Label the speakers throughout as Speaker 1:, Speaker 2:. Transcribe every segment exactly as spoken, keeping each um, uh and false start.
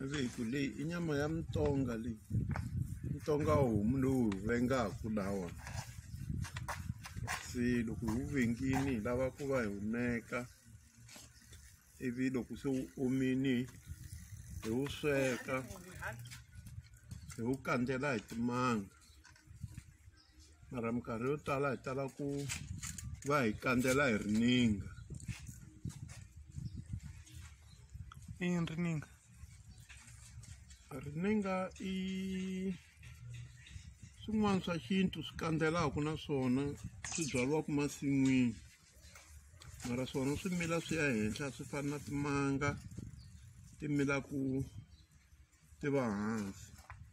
Speaker 1: Veiku leyi i nyama ya mutonga leyi mutonga homu lowu vengaku lawa se loko hi wu vengini hi lava ku va hi humeka ivi loko se wu omini hi wu sweka hi wu kandzela hi timanga mara minkarhi yo tala hi tala ku va hi kandzela hi rininga.
Speaker 2: I yini rininga?
Speaker 1: Rininga i swin'wana swa xintu swi kandzelaku na swona swi byariwaku masin'wini mara swona swi mila swi ya henhla swi fana na timanga ti milaku ti va hansi.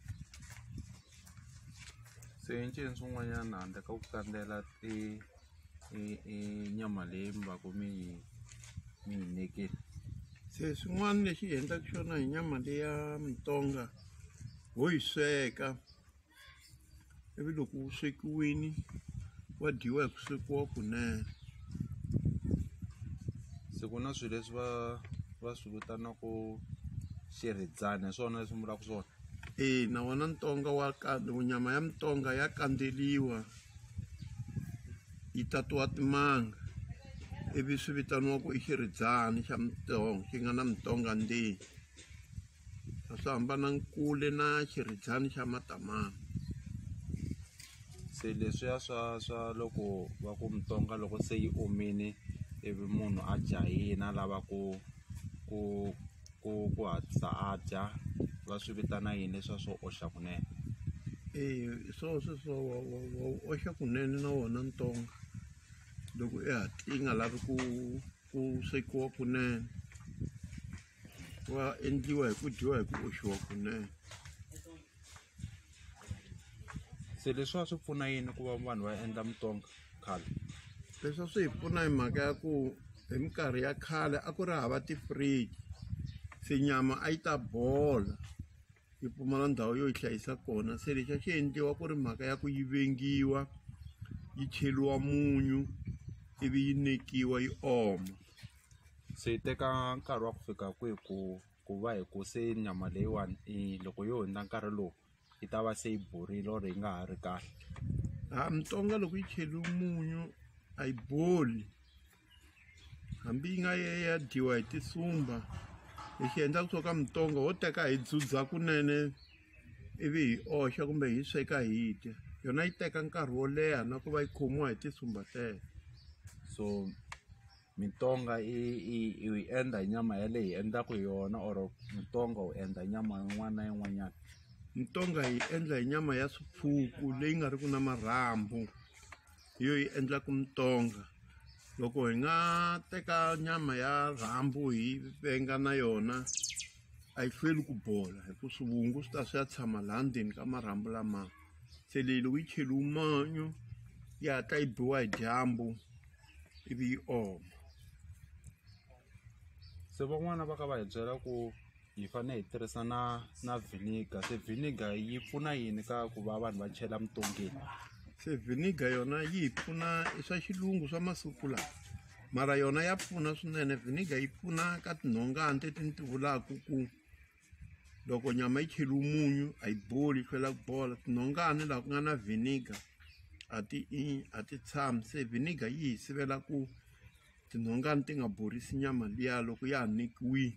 Speaker 3: Se i ncini swin'wanyana handle ka ku kandzela ti i nyama leyi mi va ku mi mi yi nekile?
Speaker 1: Se swin'wana lexi hi endlaka xona hi nyama leya mutonga ho yi sweka ivi loko wu swekiwini wa dyiwa hi ku swekiwa kunene.
Speaker 3: Se ku na swilo leswi va va swi vitanaku xirhidzani hi swona leswi vulaka swona?
Speaker 1: E na wona ntonga wa nyama ya mutonga ya kandzeliwa yi tatiwa timanga ivi swi vitaniwa ku i xirhidzani xa mutonga xi nga na mutonga ndzeni a swi hambana kule na xirhidzani xa matamana.
Speaker 3: Se leswiya swa swa loko va ku mutonga loko se yi omini ivi munhu a jahini a lava ku ku ku ku hatlisa a dya va swi vitana yini leswiya swo oxa kunene?
Speaker 1: E swo sweswo wa oxa kunene na wona ntonga loko i hatli i nga lavi ku ku swekiwa kunene wa endliwa hi ku dyiwa hi ku oxiwa kunene.
Speaker 3: Se leswiya swi pfuna yini ku va vanhu va endla mutonga khale?
Speaker 1: Leswi swi hi pfuna hi mhaka ya ku hi minkarhi ya khale a ku ri hava ti-fridge se nyama a yi ta bola yi pfumala ndhawu yo yi hlayisa kona se lexi a xi endliwa ku ri mhaka ya ku yi vengiwa yi cheliwa munyu ivi yi nekiwa yi oma.
Speaker 3: Se yi teka nkarhi wa ku fika kwihi ku ku va hi ku se nyama leyiwani i loko yo hundza nkarhi lowu yi ta va se yi borile or yi nga ha ri kahle?
Speaker 1: Ha mutonga loko yi cheliwe munyu a yi boli hambi yi nga ye ya dyiwa hi tisumba lexi endlaka swo ka mutonga wo teka hi dzudza kunene ivi hi oxa kumbe hi sweka hi dya yona yi teka nkarhi wo leha na ku va yi khomiwa hi tisumba tele.
Speaker 3: So mitonga i i endla hi nyama ya leyi hi endlaku hi yona or mutonga wu endla nyama yin'wana na yin'wanyana?
Speaker 1: Mutonga yi endla hi nyama ya swipfuku leyi nga riki na marhambu hi yo yi endlaku mutonga. Loko hi nga teka nyama ya rhambu hi venga na yona a yi hlweli ku bola hi ku swivungu swi ta swi ya tshama laha ndzeni ka marhambu lama se leyi loko yi cheliwe manyu yi hatla yi biwa hi dyambu ivi yi oma.
Speaker 3: Se van'wana va ka va hi byela ku hi fanele hi tirhisa na na vinegar. Se vinegar yi pfuna yini ka ku va vanhu va chela mutongeni?
Speaker 1: Se vinegar yona yi hi pfuna i swa xilungu swa masiku lawa mara yona ya pfuna swinene. Vinegar yi pfuna ka tinhongani leti ni ti vulaku ku loko nyama yi cheliwe munyu a yi boli yi hlwela ku bola. Tinhongani laha ku nga na vinegar a ti a ti tshami se vinegar yi hi sivela ku tinhongani ti nga borisi nyama liya loko ya ha nekiwile.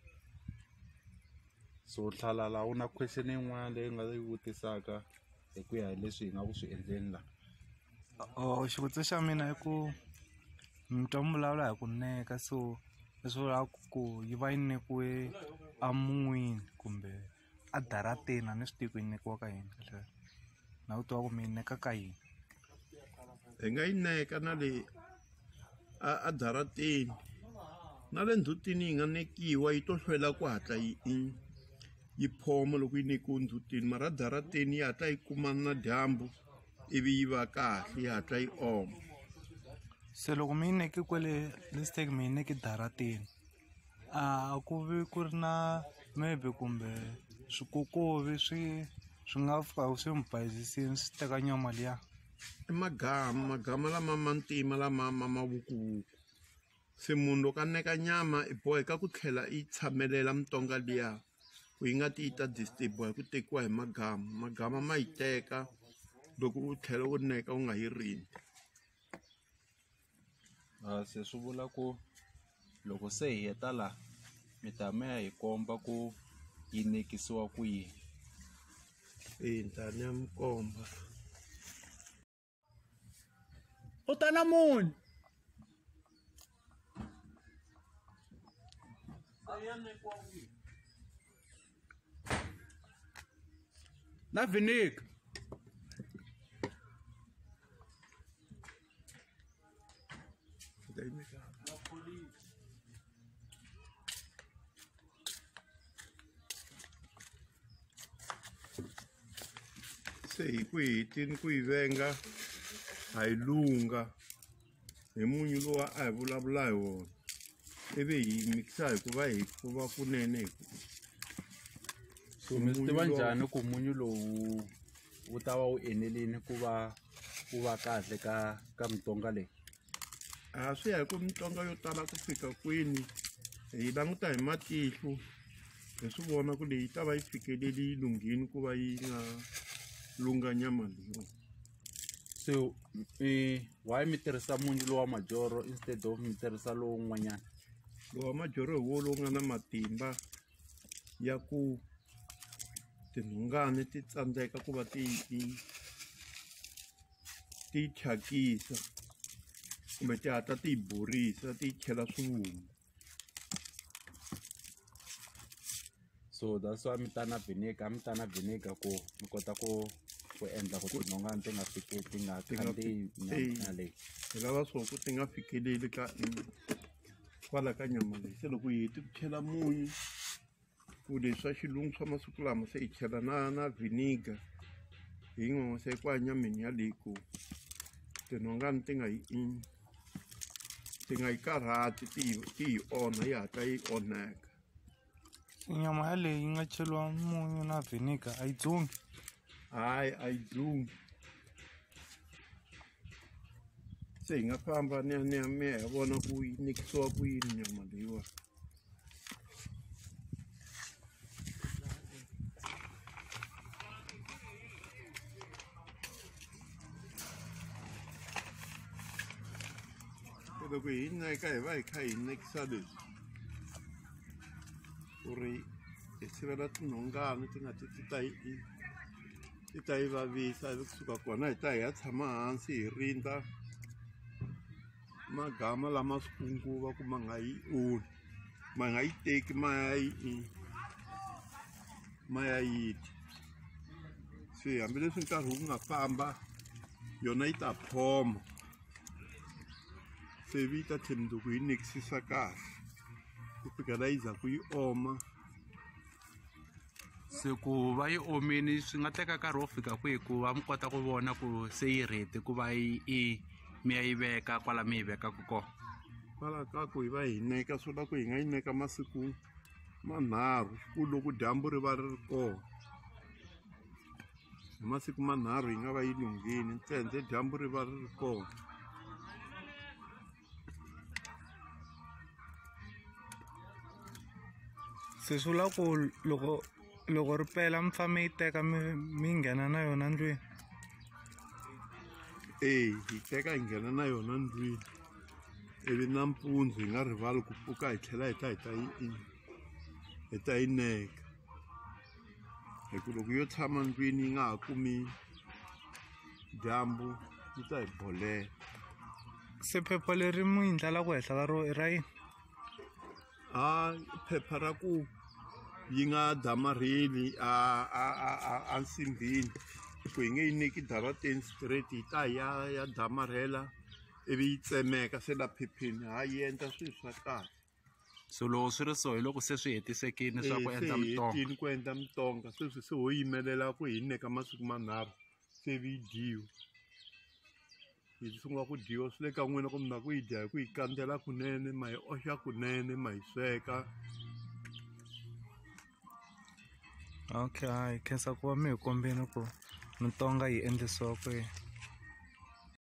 Speaker 3: So Tlhalala wu na question yin'wana leyi nga yi vutisaka hi ku ya hi leswi hi nga ku swi endleni laha?
Speaker 2: Oh, xivutiso xa mina i ku mi twa mi vulavula hi ku neka so leswi vulaka ku yi va yi nekiwe emun'wini kumbe a darateni a ni swi tivi ku yi nekiwa ka yini kahle na ku tiva ku mi yi neka ka yini?
Speaker 1: Hi nga yi neka na le a darateni na le ndzhutini yi nga nekiwa yi to hlwela ku hatla yi yi phoma loko yi nekiwe ndzhutini mara darateni yi hatla yi kuma na dyambu ivi yi va kahle yi hatla yi oma.
Speaker 2: Se loko mi yi neke kwale let's take mi yi neke darateni a ku vi ku ri na maybe kumbe swikokovi swi swi nga fika swi mi bayizisini swi teka nyama liya?
Speaker 1: I magama magama lama ma ntima lama ma mavukuvuku se munhu loko a neka nyama i boheka ku tlhela i tshamelela mutonga liya ku yi nga ti yi ta disturb hi ku tekiwa hi magama magama ma yi teka loko u tlhela u neka u nga yi rindi.
Speaker 3: se swi vula ku loko se hi heta la mi ta mi ya hi komba ku yi nekisiwa ku yini.
Speaker 1: E ni ta ni ya mi komba.
Speaker 4: U ta na muni? Na vinegar.
Speaker 1: Se hi ku hi hetini ku yi venga ha yi lunga hi munyu lowa a hi vulavula hi wona ivi hi mikisa hi ku va hi ku va kunene hi ku
Speaker 3: so mi swi tiva njhani ku munyu lowu wu ta va wu enelini ku va wu va kahle ka ka mitonga leyi?
Speaker 1: a swi ya hi ku mitonga yo tala ku fika kwini hi languta hi matihlo hi swi vona ku leyi ta va yi fikeleli yi lunghini ku va yi nga lunga nyama leyiwa.
Speaker 3: So eh why mi tirhisa munyu lowa majoro instead of mi tirhisa lowu n'wanyana?
Speaker 1: Lowa majoro hi wo lowu nga na matimba ya ku tinhongani ti tsandzeka ku va ti ti ti thyakisa kumbe ti hatla ti yi borisa ti yi chela swivungu.
Speaker 3: So that's why mi ta na vinegar mi ta na vinegar ku mi kota ku ku endla ku tinhongani ti nga fikeli ti nga khandziyi nyama leyi.
Speaker 1: Hi lava swo ku ti nga fikeleli ka kwala ka nyama leyi. Se loko hi heti ku chela munyu ku leswi swa xilungu swa masiku lama se hi chela na na vinegar hi n'we kwa nyameni yaleyi ku tinhongani ti nga yi ti nga yi karhati ti ti yi onha yi hatla yi onheka.
Speaker 2: Nyama yaleyi yi nga cheliwa munyu na vinegar a yi dzungi?
Speaker 1: Hayi a yi dzungi. Se hi nga famba ni ya ni ya mi ya vona ku yi nekisiwa ku yini nyama leyiwa. Loko hi neka hi va hi kha hi nekisa leswi ku ri hi sivela tinhongani ti nga ti ti ta yi ti ta yi vavisa ivi kusuka kona hi ta hi ya tshama hansi hi rindza magama lama swikunguva ku ma nga yi onhi ma nga yi teki ma ya yi ma ya yi dya. Se hambileswi nkarhi wu nga famba yona yi ta phoma se vi ta tlhela ku yi nekisisa kahle ku fikela yi za ku yi oma.
Speaker 4: Se ku va yi omini swi nga teka nkarhi wo fika kwihi ku va mi kota ku vona ku se yi ready ku va yi mi ya yi veka kwala mi yi vekaka kona?
Speaker 1: Kwala ka ku hi va hi neka swi vula ku hi nga yi neka masiku manharhu ku loko dyambu ri va ri ri kona hi masiku manharhu yi nga va yi lunghini ntsena dyambu ri va ri ri kona.
Speaker 2: Se swi vula ku loko loko ri pela mi fa mi yi teka mi mi nghena na yona ndlwini?
Speaker 1: E hi teka hi nghena na yona ndlwini ivi nampundzu hi nga rivali ku pfuka hi tlhela hi ta hi ta yi hi ta yi neka hi ku loko yo tshama ndlwini yi nga ha kumi dyambu yi ta hi bolela.
Speaker 2: Se phepha leri mi yi ndlalaku henhla ka ro i ra yini?
Speaker 1: A phepha ra ku yi nga damarheli a a a a nsimbini ku hi nge yi neki darateni straight hi ta ya ya damarhela ivi yi tsemeka se la phepheni ha yi endla swilo swa kahle.
Speaker 4: So loko swi ri so hi loko se swi hetisekile swa ku endla mitonga?
Speaker 1: Se hetini ku endla mitonga sweswi se ho yimelela ku hi neka masiku manharhu se vi yi dyiwa. Yi sungula ku dyiwa swi le ka n'wina ku mi na ku yi dya hi ku yi kandzela kunene ma yi oxa kunene ma yi sweka.
Speaker 2: Okay, hi khensa ku va mi hi kombeni ku mitonga yi endlisiwa kwihi.